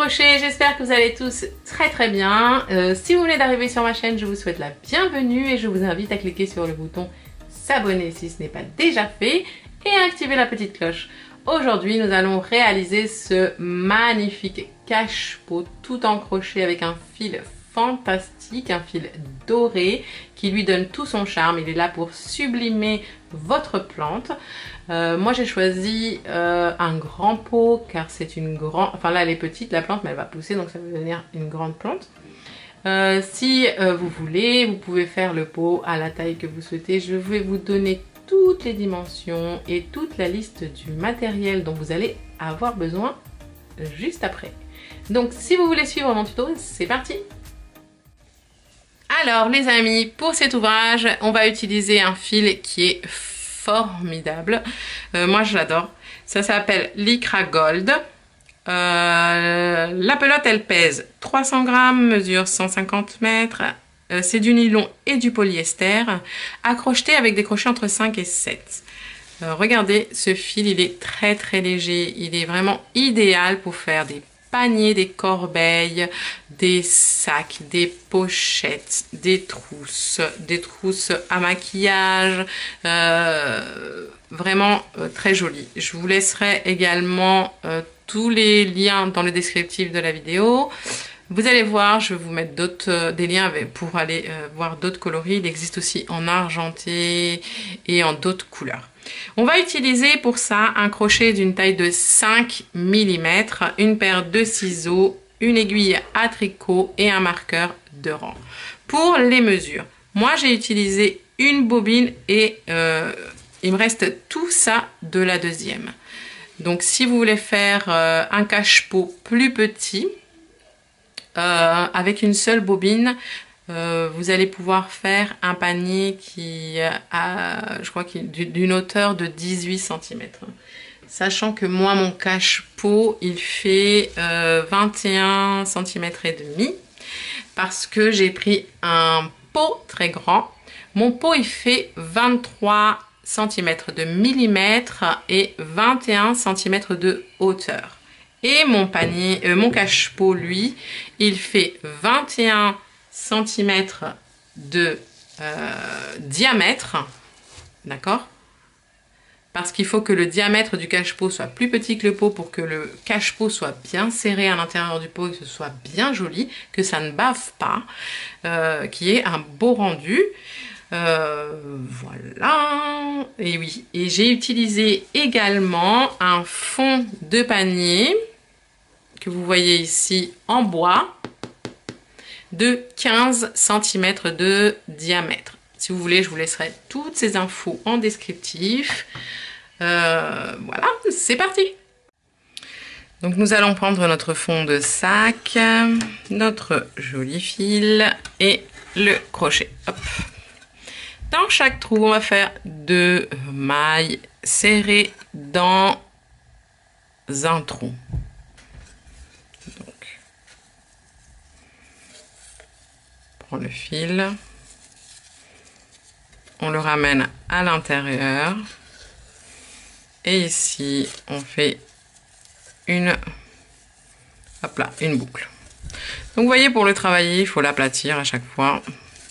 crochet, j'espère que vous allez tous très bien. Si vous venez d'arriver sur ma chaîne, je vous souhaite la bienvenue et je vous invite à cliquer sur le bouton s'abonner si ce n'est pas déjà fait et à activer la petite cloche. Aujourd'hui, nous allons réaliser ce magnifique cache-pot tout en crochet avec un fil fantastique, un fil doré qui lui donne tout son charme. Il est là pour sublimer votre plante. Moi j'ai choisi un grand pot car c'est une grande, enfin là elle est petite la plante mais elle va pousser donc ça va devenir une grande plante. Si vous voulez, vous pouvez faire le pot à la taille que vous souhaitez. Je vais vous donner toutes les dimensions et toute la liste du matériel dont vous allez avoir besoin juste après. Donc si vous voulez suivre mon tuto, c'est parti! Alors les amis, pour cet ouvrage, on va utiliser un fil qui est formidable. Moi je l'adore. Ça s'appelle Lycra Gold. La pelote elle pèse 300 grammes, mesure 150 mètres. C'est du nylon et du polyester, accrocheté avec des crochets entre 5 et 7. Regardez, ce fil il est très léger. Il est vraiment idéal pour faire des paniers, des corbeilles, des sacs, des pochettes, des trousses à maquillage, vraiment très joli. Je vous laisserai également tous les liens dans le descriptif de la vidéo. Vous allez voir, je vais vous mettre des liens pour aller voir d'autres coloris. Il existe aussi en argenté et en d'autres couleurs. On va utiliser pour ça un crochet d'une taille de 5 mm, une paire de ciseaux, une aiguille à tricot et un marqueur de rang. Pour les mesures, moi j'ai utilisé une bobine et il me reste tout ça de la deuxième. Donc si vous voulez faire un cache-pot plus petit, avec une seule bobine, vous allez pouvoir faire un panier qui a, je crois, d'une hauteur de 18 cm. Sachant que moi, mon cache-pot, il fait 21 cm et demi parce que j'ai pris un pot très grand. Mon pot, il fait 23 cm de millimètre et 21 cm de hauteur. Et mon panier, mon cache-pot, lui, il fait 21 cm de diamètre, d'accord? Parce qu'il faut que le diamètre du cache-pot soit plus petit que le pot pour que le cache-pot soit bien serré à l'intérieur du pot et que ce soit bien joli, que ça ne bave pas, qu'il y ait un beau rendu. Voilà. Et oui, et j'ai utilisé également un fond de panier que vous voyez ici en bois de 15 cm de diamètre. Si vous voulez, je vous laisserai toutes ces infos en descriptif. Voilà, c'est parti. Donc nous allons prendre notre fond de sac, notre joli fil et le crochet. Hop. Dans chaque trou, on va faire 2 mailles serrées dans un trou. Donc, on prend le fil, on le ramène à l'intérieur et ici, on fait une boucle. Donc, vous voyez, pour le travailler, il faut l'aplatir à chaque fois.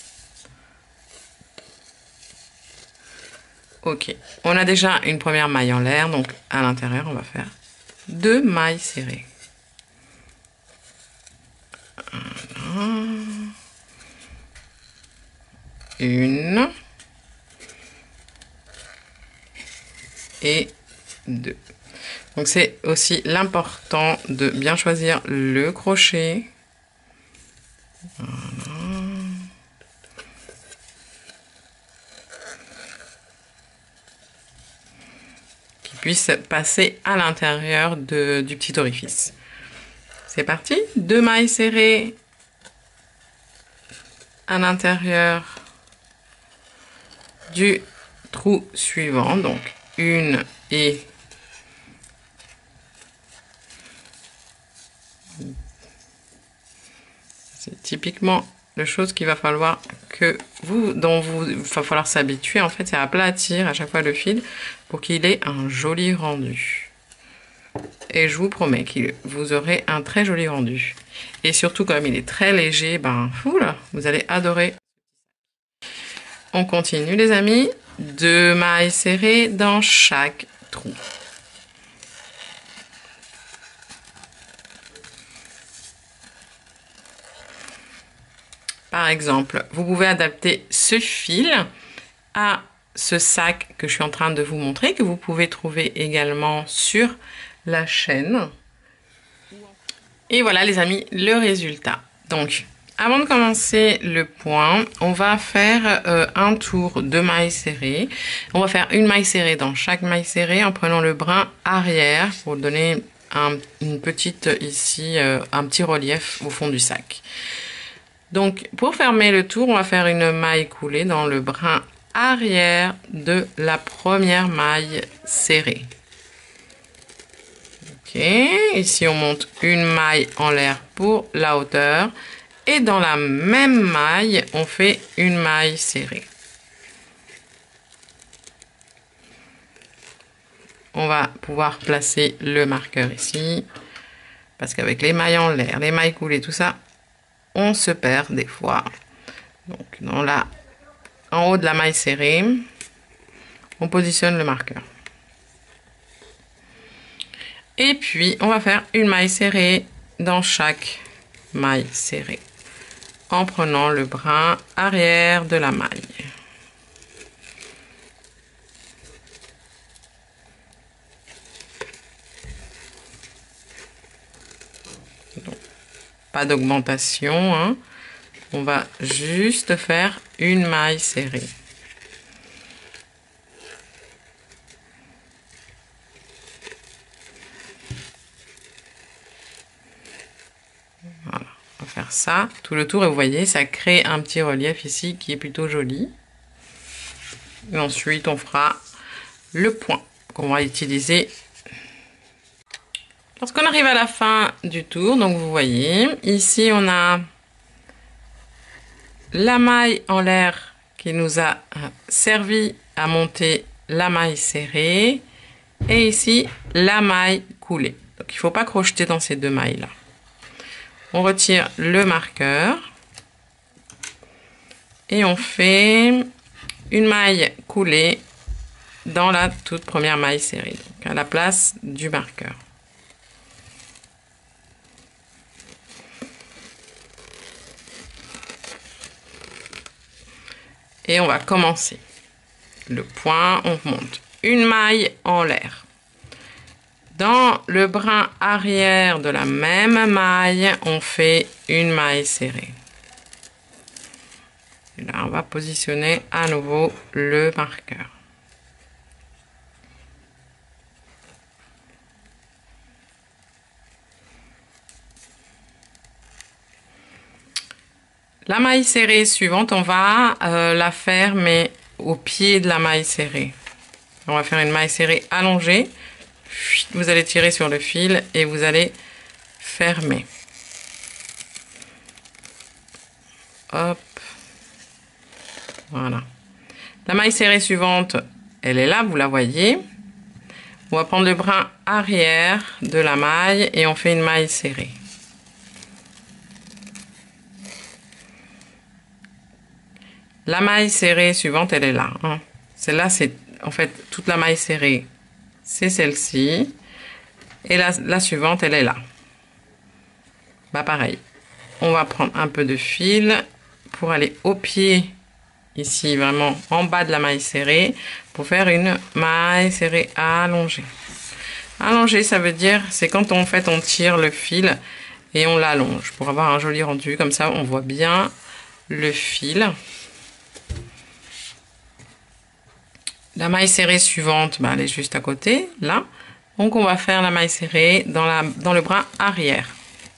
Ok, on a déjà une première maille en l'air, donc à l'intérieur, on va faire 2 mailles serrées. Une et 2. Donc c'est aussi l'important de bien choisir le crochet. Voilà. Puisse passer à l'intérieur du petit orifice. C'est parti, 2 mailles serrées à l'intérieur du trou suivant, donc une et c'est typiquement la chose qu'il va falloir va falloir s'habituer en fait, c'est à aplatir à chaque fois le fil pour qu'il ait un joli rendu. Et je vous promets que vous aurez un très joli rendu. Et surtout, comme il est très léger, ben, oula, vous allez adorer. On continue, les amis. 2 mailles serrées dans chaque trou. Par exemple, vous pouvez adapter ce fil à ce sac que je suis en train de vous montrer, que vous pouvez trouver également sur la chaîne. Et voilà, les amis, le résultat. Donc, avant de commencer le point, on va faire un tour de mailles serrées. On va faire une maille serrée dans chaque maille serrée en prenant le brin arrière pour donner une petite ici, un petit relief au fond du sac. Donc, pour fermer le tour, on va faire une maille coulée dans le brin arrière de la première maille serrée. Ok, ici on monte une maille en l'air pour la hauteur et dans la même maille, on fait une maille serrée. On va pouvoir placer le marqueur ici parce qu'avec les mailles en l'air, les mailles coulées, tout ça, on se perd des fois. Donc en haut de la maille serrée, on positionne le marqueur. Et puis, on va faire une maille serrée dans chaque maille serrée en prenant le brin arrière de la maille. Donc, pas d'augmentation, hein. On va juste faire une maille serrée. Voilà, on va faire ça tout le tour et vous voyez, ça crée un petit relief ici qui est plutôt joli. Et ensuite, on fera le point qu'on va utiliser. Lorsqu'on arrive à la fin du tour, donc vous voyez, ici on a la maille en l'air qui nous a servi à monter la maille serrée et ici la maille coulée. Donc il ne faut pas crocheter dans ces deux mailles là. On retire le marqueur et on fait une maille coulée dans la toute première maille serrée, donc à la place du marqueur. Et on va commencer. Le point, on monte une maille en l'air. Dans le brin arrière de la même maille, on fait une maille serrée. Et là, on va positionner à nouveau le marqueur. La maille serrée suivante, on va la faire, mais au pied de la maille serrée. On va faire une maille serrée allongée. Vous allez tirer sur le fil et vous allez fermer. Hop. Voilà. La maille serrée suivante, elle est là, vous la voyez. On va prendre le brin arrière de la maille et on fait une maille serrée. La maille serrée suivante, elle est là. Hein. Celle-là, c'est en fait toute la maille serrée. C'est celle-ci. Et la suivante, elle est là. Bah pareil. On va prendre un peu de fil pour aller au pied, ici vraiment en bas de la maille serrée, pour faire une maille serrée allongée. Allongée, ça veut dire, c'est quand en fait on tire le fil et on l'allonge pour avoir un joli rendu. Comme ça, on voit bien le fil. La maille serrée suivante, bah, elle est juste à côté, là. Donc, on va faire la maille serrée dans le brin arrière.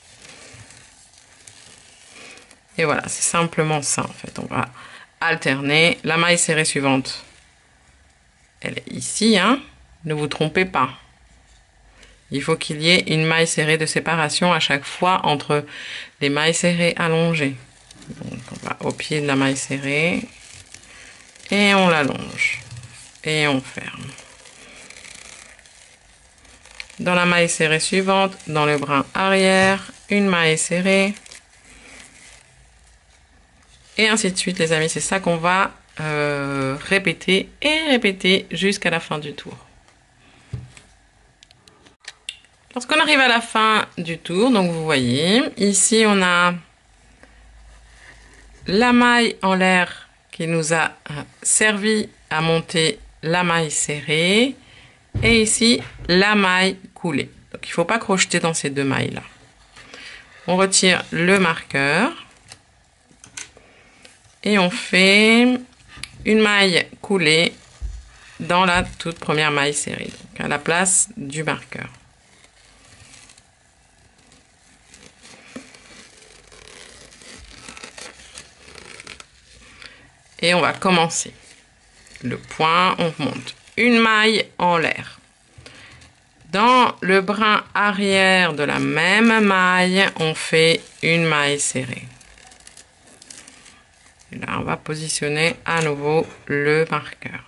Et voilà, c'est simplement ça, en fait. On va alterner. La maille serrée suivante, elle est ici, hein. Ne vous trompez pas. Il faut qu'il y ait une maille serrée de séparation à chaque fois entre les mailles serrées allongées. Donc, on va au pied de la maille serrée et on l'allonge. Et on ferme. Dans la maille serrée suivante, dans le brin arrière, une maille serrée. Et ainsi de suite, les amis. C'est ça qu'on va répéter et répéter jusqu'à la fin du tour. Lorsqu'on arrive à la fin du tour, donc vous voyez, ici on a la maille en l'air qui nous a servi à monter la maille serrée et ici la maille coulée. Donc il ne faut pas crocheter dans ces deux mailles là. On retire le marqueur et on fait une maille coulée dans la toute première maille serrée, donc à la place du marqueur. Et on va commencer. Le point, on monte une maille en l'air. Dans le brin arrière de la même maille, on fait une maille serrée. Et là, on va positionner à nouveau le marqueur.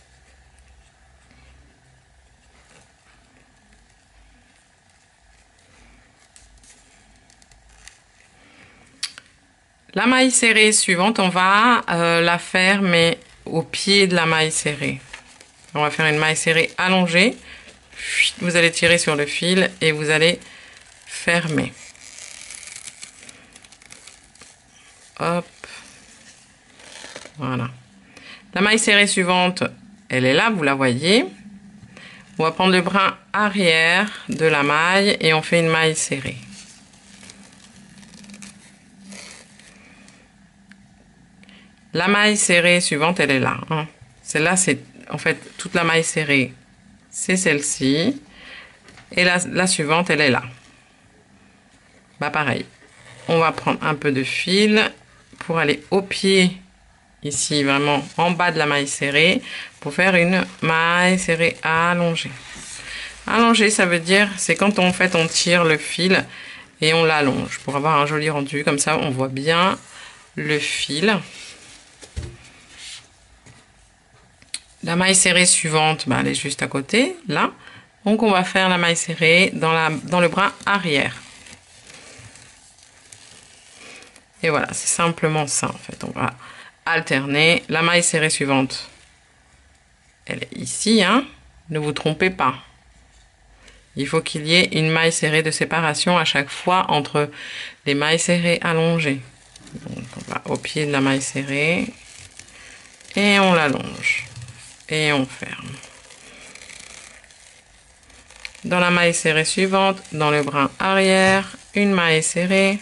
La maille serrée suivante, on va la faire, mais au pied de la maille serrée. On va faire une maille serrée allongée. Vous allez tirer sur le fil et vous allez fermer. Hop. Voilà. La maille serrée suivante, elle est là, vous la voyez. On va prendre le brin arrière de la maille et on fait une maille serrée. La maille serrée suivante, elle est là. Hein. Celle-là, c'est en fait toute la maille serrée. C'est celle-ci. Et la suivante, elle est là. Bah pareil. On va prendre un peu de fil pour aller au pied, ici vraiment en bas de la maille serrée, pour faire une maille serrée allongée. Allongée, ça veut dire, c'est quand en fait on tire le fil et on l'allonge pour avoir un joli rendu. Comme ça, on voit bien le fil. La maille serrée suivante, bah, elle est juste à côté, là. Donc, on va faire la maille serrée dans le brin arrière. Et voilà, c'est simplement ça, en fait. On va alterner. La maille serrée suivante, elle est ici, hein. Ne vous trompez pas. Il faut qu'il y ait une maille serrée de séparation à chaque fois entre les mailles serrées allongées. Donc, on va au pied de la maille serrée et on l'allonge. Et on ferme. Dans la maille serrée suivante, dans le brin arrière, une maille serrée.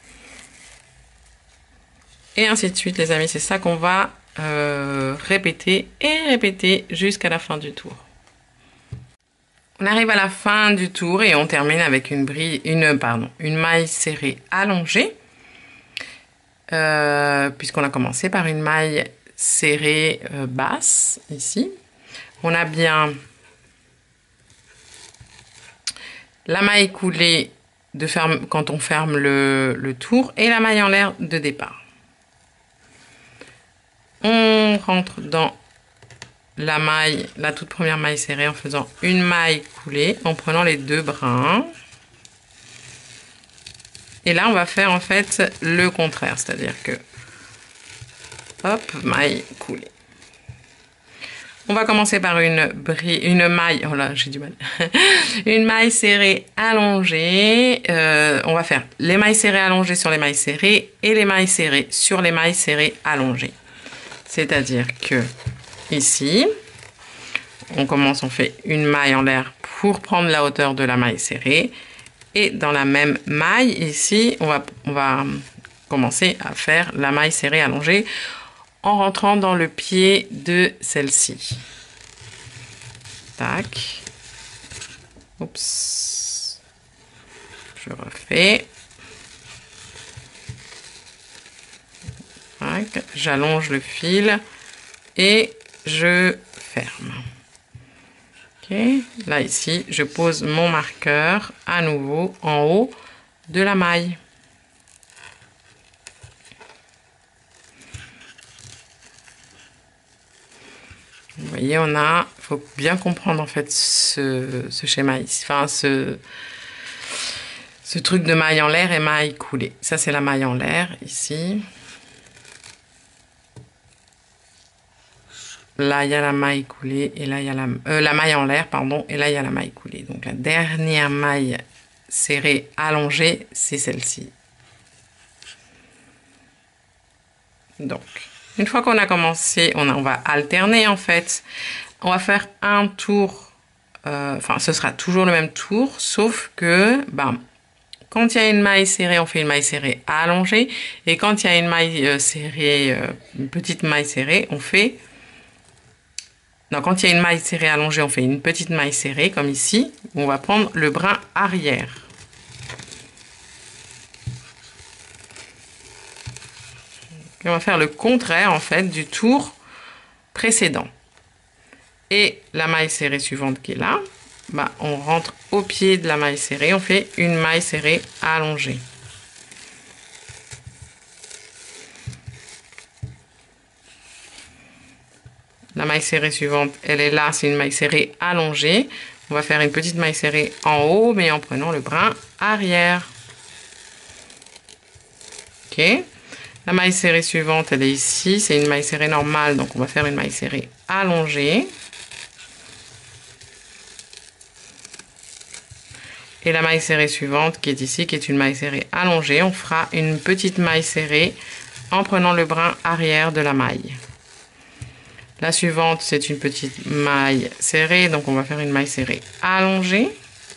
Et ainsi de suite, les amis. C'est ça qu'on va répéter et répéter jusqu'à la fin du tour. On arrive à la fin du tour et on termine avec une maille serrée allongée. Puisqu'on a commencé par une maille serrée basse ici. On a bien la maille coulée quand on ferme le tour et la maille en l'air de départ. On rentre dans la toute première maille serrée en faisant une maille coulée, en prenant les deux brins. Et là, on va faire en fait le contraire, c'est-à-dire que hop, maille coulée. On va commencer par une maille, oh là, j'ai du mal, une maille serrée allongée. On va faire les mailles serrées allongées sur les mailles serrées et les mailles serrées sur les mailles serrées allongées. C'est-à-dire que ici, on fait une maille en l'air pour prendre la hauteur de la maille serrée. Et dans la même maille, ici, on va commencer à faire la maille serrée allongée en rentrant dans le pied de celle-ci. Tac. Oups. Je refais. J'allonge le fil et je ferme. Ok, là ici, je pose mon marqueur à nouveau en haut de la maille. Vous voyez, voyez, on a, faut bien comprendre en fait ce schéma ici, enfin ce truc de maille en l'air et maille coulée. Ça c'est la maille en l'air ici. Là il y a la maille coulée et là il y a la maille en l'air, pardon, et là il y a la maille coulée. Donc la dernière maille serrée allongée, c'est celle-ci. Donc, une fois qu'on a commencé, on va alterner en fait. On va faire un tour, enfin ce sera toujours le même tour, sauf que quand il y a une maille serrée, on fait une maille serrée allongée. Et quand il y a une maille serrée, une petite maille serrée, on fait... Non, quand il y a une maille serrée allongée, on fait une petite maille serrée, comme ici. On va prendre le brin arrière. Et on va faire le contraire, en fait, du tour précédent. Et la maille serrée suivante qui est là, on rentre au pied de la maille serrée, on fait une maille serrée allongée. La maille serrée suivante, elle est là, c'est une maille serrée allongée. On va faire une petite maille serrée en haut, mais en prenant le brin arrière. Ok. La maille serrée suivante, elle est ici, c'est une maille serrée normale, donc on va faire une maille serrée allongée. Et la maille serrée suivante qui est ici, qui est une maille serrée allongée, on fera une petite maille serrée en prenant le brin arrière de la maille. La suivante, c'est une petite maille serrée, donc on va faire une maille serrée allongée.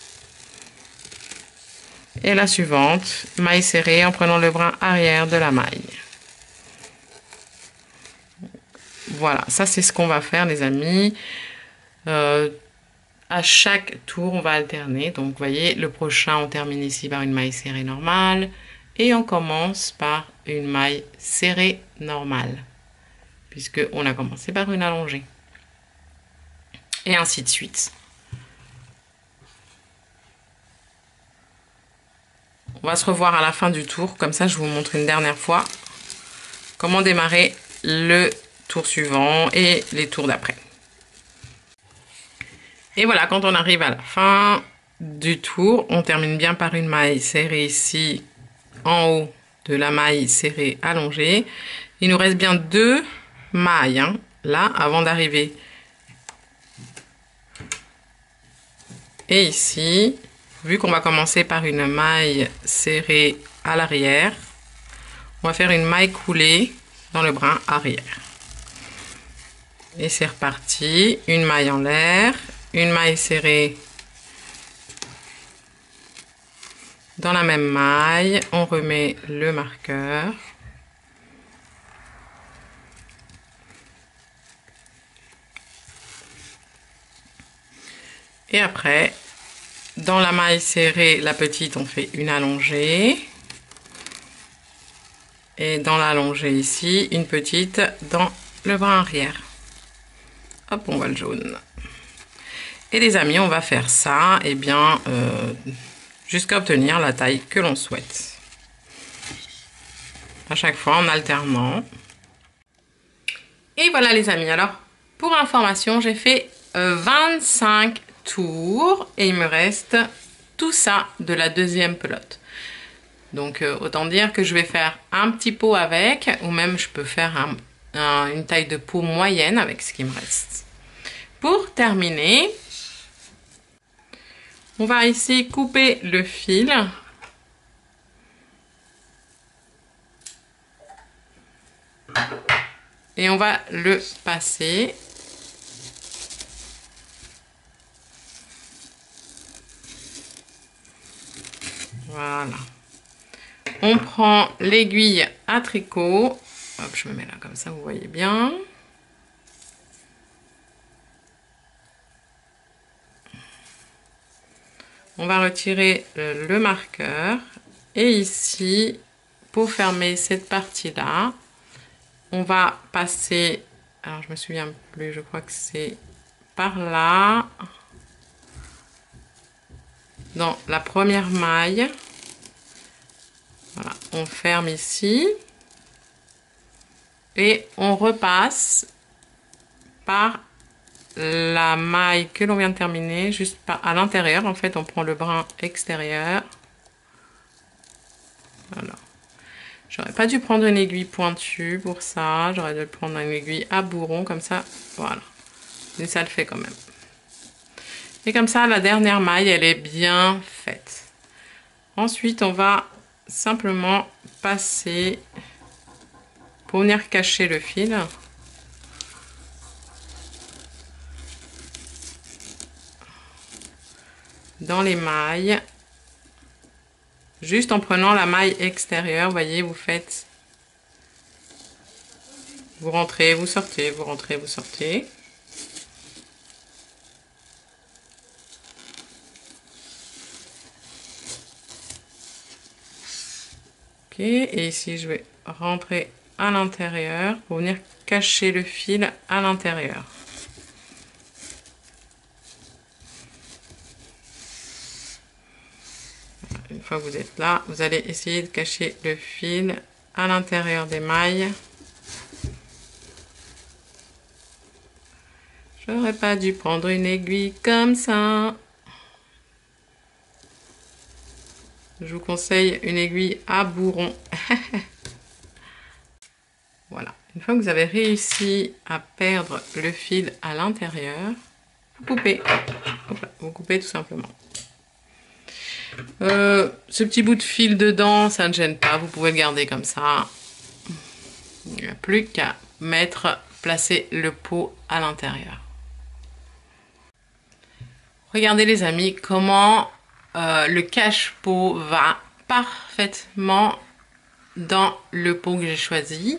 Et la suivante, maille serrée en prenant le brin arrière de la maille. Voilà, ça c'est ce qu'on va faire les amis. À chaque tour, on va alterner. Donc, vous voyez, le prochain, on termine ici par une maille serrée normale. Et on commence par une maille serrée normale. Puisqu'on a commencé par une allongée. Et ainsi de suite. On va se revoir à la fin du tour. Comme ça, je vous montre une dernière fois comment démarrer le tour suivant et les tours d'après. Et voilà, quand on arrive à la fin du tour, on termine bien par une maille serrée ici, en haut de la maille serrée allongée. Il nous reste bien 2 mailles, là, avant d'arriver. Et ici, vu qu'on va commencer par une maille serrée à l'arrière, on va faire une maille coulée dans le brin arrière. Et c'est reparti, une maille en l'air. Une maille serrée dans la même maille, on remet le marqueur. Et après, dans la maille serrée, la petite, on fait une allongée. Et dans l'allongée ici, une petite dans le brin arrière. Hop, on voit le jaune. Et les amis, on va faire ça, et bien, jusqu'à obtenir la taille que l'on souhaite. À chaque fois en alternant. Et voilà les amis, alors, pour information, j'ai fait 25 tours, et il me reste tout ça de la deuxième pelote. Donc, autant dire que je vais faire un petit pot avec, ou même je peux faire une taille de pot moyenne avec ce qui me reste. Pour terminer, on va ici couper le fil. Et on va le passer. Voilà. On prend l'aiguille à tricot. Hop, je me mets là comme ça, vous voyez bien. On va retirer le marqueur et ici, pour fermer cette partie-là, on va passer, alors je me souviens plus, je crois que c'est par là, dans la première maille. Voilà, on ferme ici et on repasse par la maille que l'on vient de terminer, juste à l'intérieur. En fait, on prend le brin extérieur. Voilà. J'aurais pas dû prendre une aiguille pointue pour ça. J'aurais dû prendre une aiguille à bourron comme ça. Voilà. Mais ça le fait quand même. Et comme ça, la dernière maille, elle est bien faite. Ensuite, on va simplement passer pour venir cacher le fil. Dans les mailles. Juste en prenant la maille extérieure, vous voyez, vous faites, vous rentrez, vous sortez, vous rentrez, vous sortez. Ok, et ici je vais rentrer à l'intérieur pour venir cacher le fil à l'intérieur. Une fois que vous êtes là, vous allez essayer de cacher le fil à l'intérieur des mailles. J'aurais pas dû prendre une aiguille comme ça. Je vous conseille une aiguille à bourron. Voilà. Une fois que vous avez réussi à perdre le fil à l'intérieur, vous coupez. Hop là, vous coupez tout simplement. Ce petit bout de fil dedans, ça ne gêne pas. Vous pouvez le garder comme ça. Il n'y a plus qu'à placer le pot à l'intérieur. Regardez les amis, comment le cache-pot va parfaitement dans le pot que j'ai choisi.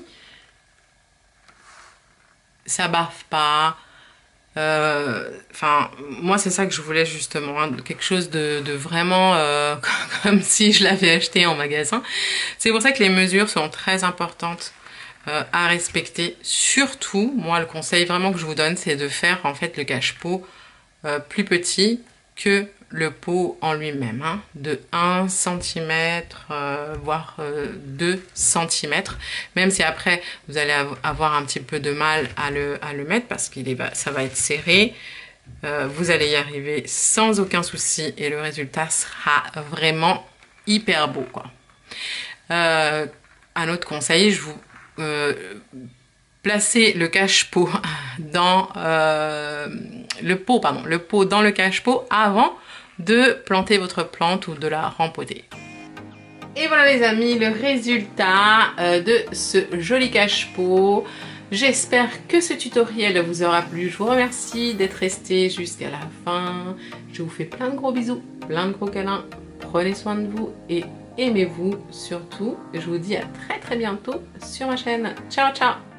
Ça baffe pas. Enfin, moi c'est ça que je voulais justement, hein, quelque chose de vraiment comme si je l'avais acheté en magasin. C'est pour ça que les mesures sont très importantes à respecter. Surtout, moi le conseil vraiment que je vous donne, c'est de faire en fait le cache-pot plus petit que le pot en lui-même, hein, de 1 cm, voire 2 cm, même si après vous allez avoir un petit peu de mal à le mettre parce ça va être serré. Vous allez y arriver sans aucun souci et le résultat sera vraiment hyper beau, quoi. Un autre conseil, je vous placez le cache-pot dans le pot dans le cache-pot avant de planter votre plante ou de la rempoter. Et voilà les amis, le résultat de ce joli cache-pot. J'espère que ce tutoriel vous aura plu. Je vous remercie d'être resté jusqu'à la fin. Je vous fais plein de gros bisous, plein de gros câlins. Prenez soin de vous et aimez-vous surtout. Je vous dis à très bientôt sur ma chaîne. Ciao ciao.